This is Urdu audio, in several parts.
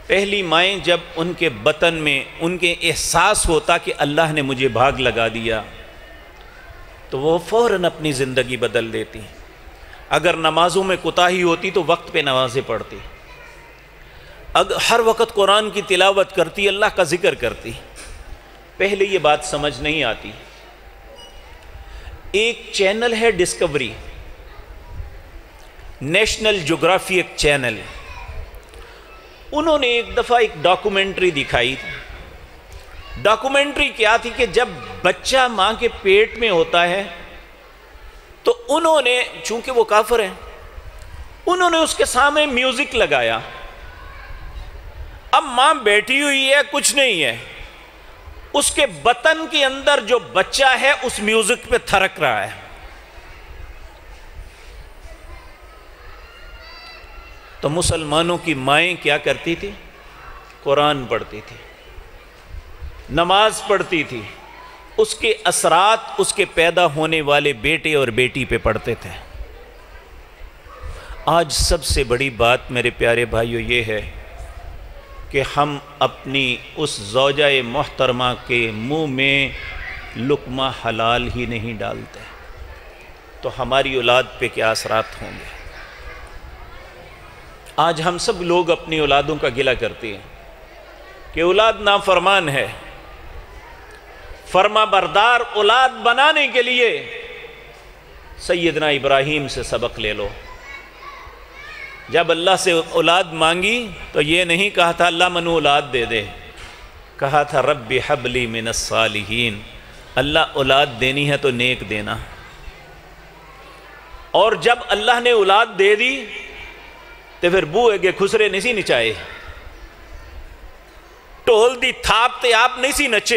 پہلی مائیں جب ان کے بطن میں ان کے احساس ہوتا کہ اللہ نے مجھے بھاگ لگا دیا تو وہ فوراً اپنی زندگی بدل دیتی. اگر نمازوں میں کوتاہی ہوتی تو وقت پہ نمازیں پڑھتی، اگر ہر وقت قرآن کی تلاوت کرتی، اللہ کا ذکر کرتی. پہلے یہ بات سمجھ نہیں آتی. ایک چینل ہے ڈسکوری، نیشنل جغرافی ایک چینل، انہوں نے ایک دفعہ ایک ڈاکومنٹری دکھائی تھی. ڈاکومنٹری کیا تھی کہ جب بچہ ماں کے پیٹ میں ہوتا ہے تو انہوں نے، چونکہ وہ کافر ہیں، انہوں نے اس کے سامنے میوزک لگایا. اب ماں بیٹھی ہوئی ہے، کچھ نہیں ہے، اس کے بطن کے اندر جو بچہ ہے اس میوزک پہ تھرک رہا ہے. تو مسلمانوں کی مائیں کیا کرتی تھی؟ قرآن پڑھتی تھی، نماز پڑھتی تھی، اس کے اثرات اس کے پیدا ہونے والے بیٹے اور بیٹی پہ پڑھتے تھے. آج سب سے بڑی بات میرے پیارے بھائیو یہ ہے کہ ہم اپنی اس زوجہ محترمہ کے منہ میں لقمہ حلال ہی نہیں ڈالتے، تو ہماری اولاد پہ کیا اثرات ہوں گے؟ آج ہم سب لوگ اپنی اولادوں کا گلہ کرتے ہیں کہ اولاد نافرمان ہے. فرما بردار اولاد بنانے کے لیے سیدنا ابراہیم سے سبق لے لو. جب اللہ سے اولاد مانگی تو یہ نہیں کہا تھا اللہ منو اولاد دے دے، کہا تھا رب ہب لی من الصالحین، اللہ اولاد دینی ہے تو نیک دینا. اور جب اللہ نے اولاد دے دی تو پھر بوئے گے خسرے نہیں سی نچائے، ٹول دی تھاپ تے آپ نہیں سی نچے،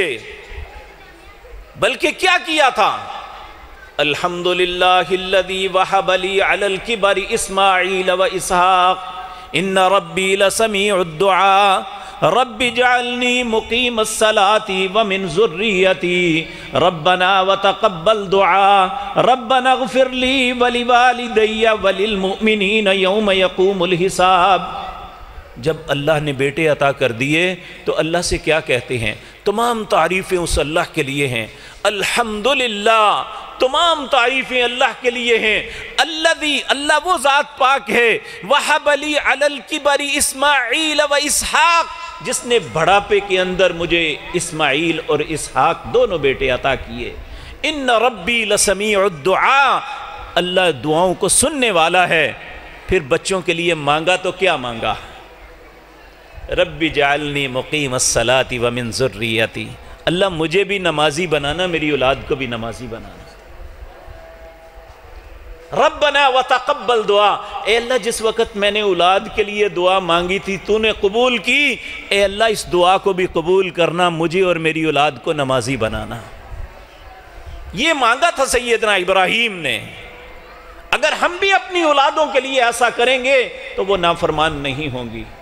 بلکہ کیا کیا تھا؟ الحمدللہ الذی وہب لی علی الکبر اسماعیل و اسحاق ان ربی لسمیع الدعاء رب اجعلنی مقیم الصلاة ومن ذریتی ربنا وتقبل دعاء ربنا اغفر لی ولوالدی وللمؤمنین یوم یقوم الحساب. جب اللہ نے بیٹے عطا کر دیے تو اللہ سے کیا کہتے ہیں؟ تمام تعریفیں اس اللہ کے لیے ہیں. الحمدللہ، تمام تعریفیں اللہ کے لیے ہیں. اللہ وہ ذات پاک ہے، وَحَبَ لِي عَلَى الْكِبَرِ اسماعیل و اسحاق، جس نے بڑھاپے کے اندر مجھے اسماعیل اور اسحاق دونوں بیٹے عطا کیے. ان ربی لسمیع الدعاء، اللہ دعاؤں کو سننے والا ہے. پھر بچوں کے لیے مانگا تو کیا مانگا؟ رب اجعلنی مقیم الصلاة ومن ذریتی، اللہ مجھے بھی نمازی بنانا، میری اولاد کو بھی نمازی بنانا. ربنا وتقبل دعا، اے اللہ جس وقت میں نے اولاد کے لیے دعا مانگی تھی تو نے قبول کی، اے اللہ اس دعا کو بھی قبول کرنا، مجھے اور میری اولاد کو نمازی بنانا. یہ مانگا تھا سیدنا ابراہیم نے. اگر ہم بھی اپنی اولادوں کے لیے ایسا کریں گے تو وہ نافرمان نہیں ہوں گی.